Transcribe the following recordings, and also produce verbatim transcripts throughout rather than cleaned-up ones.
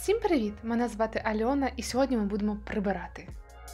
Всім привіт! Мене звати Альона і сьогодні ми будемо прибирати.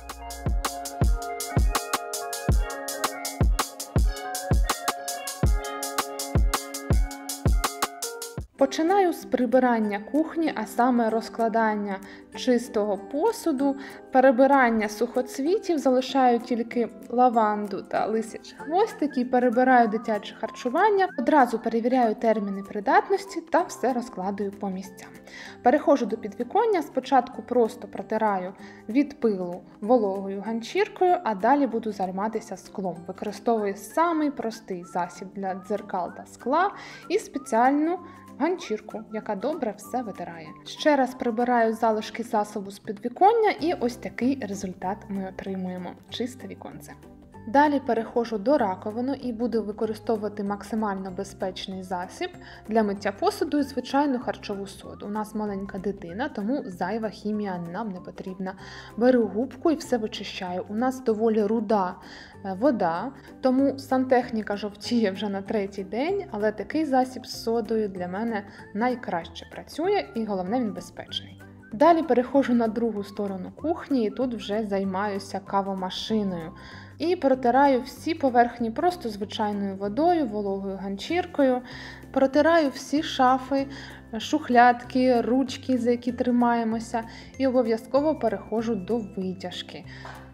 Починаю з прибирання кухні, а саме розкладання чистого посуду, перебирання сухоцвітів, залишаю тільки лаванду та лисячі хвостики, перебираю дитяче харчування, одразу перевіряю терміни придатності та все розкладаю по місцям. Переходжу до підвіконня, спочатку просто протираю від пилу вологою ганчіркою, а далі буду займатися склом. Використовую самий простий засіб для дзеркал та скла і спеціальну ганчірку, яка добре все витирає. Ще раз прибираю залишки засобу з підвіконня і ось такий результат ми отримуємо. Чисте віконце. Далі переходжу до раковини і буду використовувати максимально безпечний засіб для миття посуду і звичайну харчову соду. У нас маленька дитина, тому зайва хімія нам не потрібна. Беру губку і все вичищаю. У нас доволі руда вода, тому сантехніка жовтіє вже на третій день, але такий засіб з содою для мене найкраще працює і головне, він безпечний. Далі переходжу на другу сторону кухні і тут вже займаюся кавомашиною. І протираю всі поверхні просто звичайною водою, вологою ганчіркою. Протираю всі шафи, шухлядки, ручки, за які тримаємося. І обов'язково переходжу до витяжки.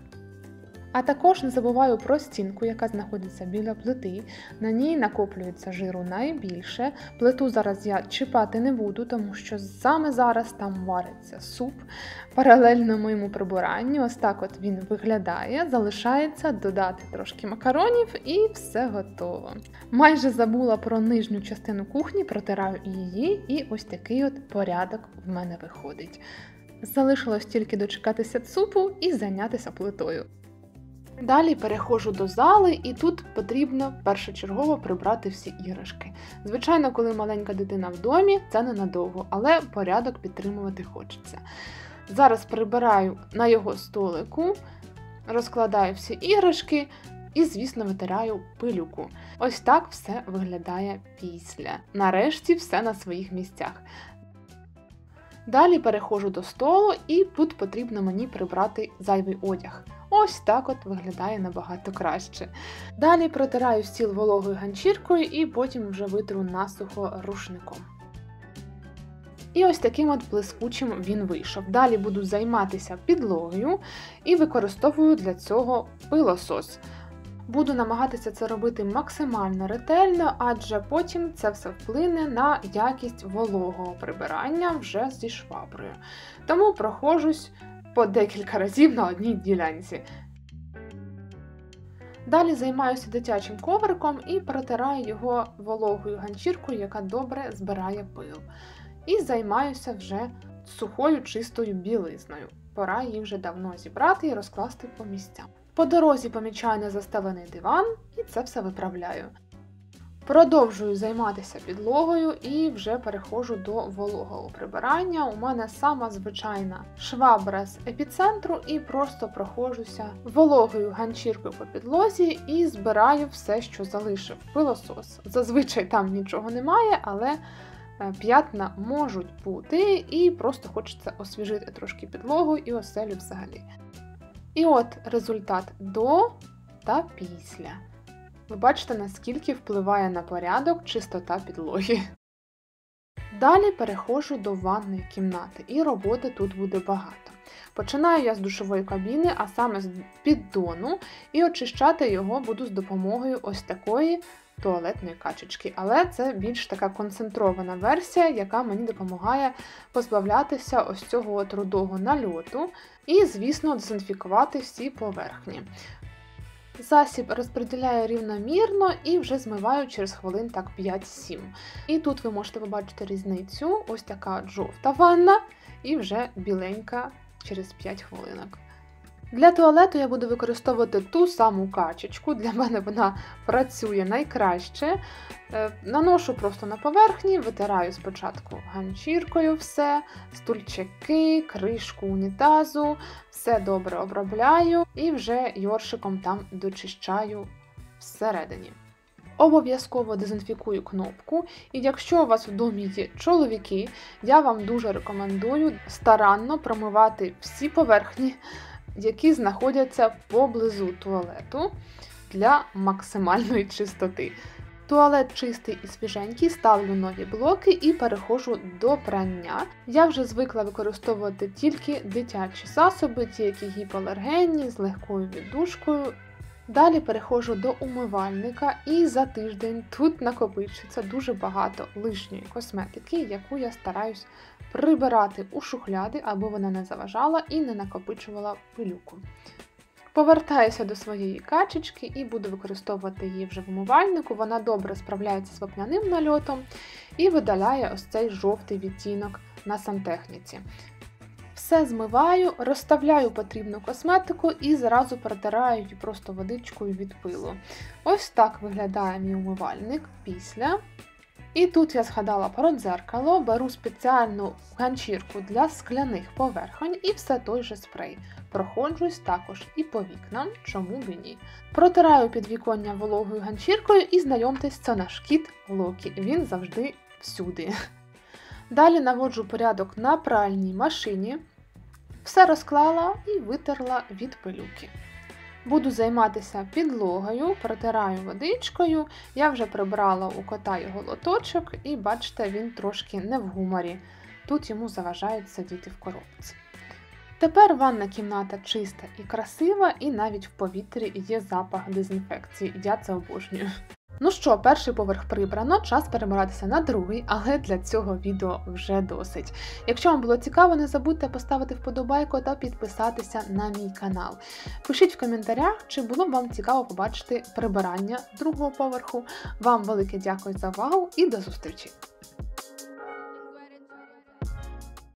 А також не забуваю про стінку, яка знаходиться біля плити. На ній накоплюється жиру найбільше. Плиту зараз я чіпати не буду, тому що саме зараз там вариться суп. Паралельно моєму прибиранню, ось так от він виглядає. Залишається додати трошки макаронів і все готово. Майже забула про нижню частину кухні, протираю її і ось такий от порядок в мене виходить. Залишилось тільки дочекатися супу і зайнятися плитою. Далі переходжу до зали і тут потрібно першочергово прибрати всі іграшки. Звичайно, коли маленька дитина в домі, це ненадовго, але порядок підтримувати хочеться. Зараз прибираю на його столику, розкладаю всі іграшки і, звісно, витираю пилюку. Ось так все виглядає після. Нарешті все на своїх місцях. Далі переходжу до столу і тут потрібно мені прибрати зайвий одяг. Ось так от виглядає набагато краще. Далі протираю стіл вологою ганчіркою і потім вже витру насухо рушником. І ось таким от блискучим він вийшов. Далі буду займатися підлогою і використовую для цього пилосос. Буду намагатися це робити максимально ретельно, адже потім це все вплине на якість вологого прибирання вже зі шваброю. Тому проходжусь по декілька разів на одній ділянці. Далі займаюся дитячим ковриком і протираю його вологою ганчіркою, яка добре збирає пил. І займаюся вже сухою чистою білизною. Пора її вже давно зібрати і розкласти по місцям. По дорозі помічаю незастелений диван і це все виправляю. Продовжую займатися підлогою і вже переходжу до вологого прибирання. У мене сама звичайна швабра з епіцентру і просто проходжуся вологою ганчіркою по підлозі і збираю все, що залишив пилосос. Зазвичай там нічого немає, але п'ятна можуть бути і просто хочеться освіжити трошки підлогу і оселю взагалі. І от результат до та після. Ви бачите, наскільки впливає на порядок чистота підлоги. Далі переходжу до ванної кімнати, і роботи тут буде багато. Починаю я з душової кабіни, а саме з піддону, і очищати його буду з допомогою ось такої туалетної качечки. Але це більш така концентрована версія, яка мені допомагає позбавлятися ось цього от рудого нальоту і, звісно, дезінфікувати всі поверхні. Засіб розподіляю рівномірно і вже змиваю через хвилин так п'ять-сім. І тут ви можете побачити різницю. Ось така жовта ванна і вже біленька через п'ять хвилинок. Для туалету я буду використовувати ту саму качечку, для мене вона працює найкраще. Наношу просто на поверхні, витираю спочатку ганчіркою все, стульчики, кришку унітазу, все добре обробляю і вже йоршиком там дочищаю всередині. Обов'язково дезінфікую кнопку, і якщо у вас в домі є чоловіки, я вам дуже рекомендую старанно промивати всі поверхні, які знаходяться поблизу туалету для максимальної чистоти. Туалет чистий і свіженький, ставлю нові блоки і переходжу до прання. Я вже звикла використовувати тільки дитячі засоби, ті, які гіпоалергенні, з легкою віддушкою. Далі переходжу до умивальника, і за тиждень тут накопичується дуже багато лишньої косметики, яку я стараюсь прибирати у шухляди, аби вона не заважала і не накопичувала пилюку. Повертаюся до своєї качечки і буду використовувати її вже в умивальнику. Вона добре справляється з вапняним нальотом і видаляє ось цей жовтий відтінок на сантехніці. Все змиваю, розставляю потрібну косметику і зразу протираю її просто водичкою від пилу. Ось так виглядає мій умивальник після. І тут я згадала про дзеркало, беру спеціальну ганчірку для скляних поверхонь і все той же спрей. Проходжусь також і по вікнам, чому б і ні. Протираю підвіконня вологою ганчіркою і знайомтесь, це наш кіт Локі, він завжди всюди. Далі наводжу порядок на пральній машині, все розклала і витерла від пилюки. Буду займатися підлогою, протираю водичкою, я вже прибрала у кота його лоточок і бачите, він трошки не в гуморі, тут йому заважають сидіти в коробці. Тепер ванна кімната чиста і красива, і навіть в повітрі є запах дезінфекції, я це обожнюю. Ну що, перший поверх прибрано, час перебиратися на другий, але для цього відео вже досить. Якщо вам було цікаво, не забудьте поставити вподобайку та підписатися на мій канал. Пишіть в коментарях, чи було б вам цікаво побачити прибирання другого поверху. Вам велике дякую за увагу і до зустрічі!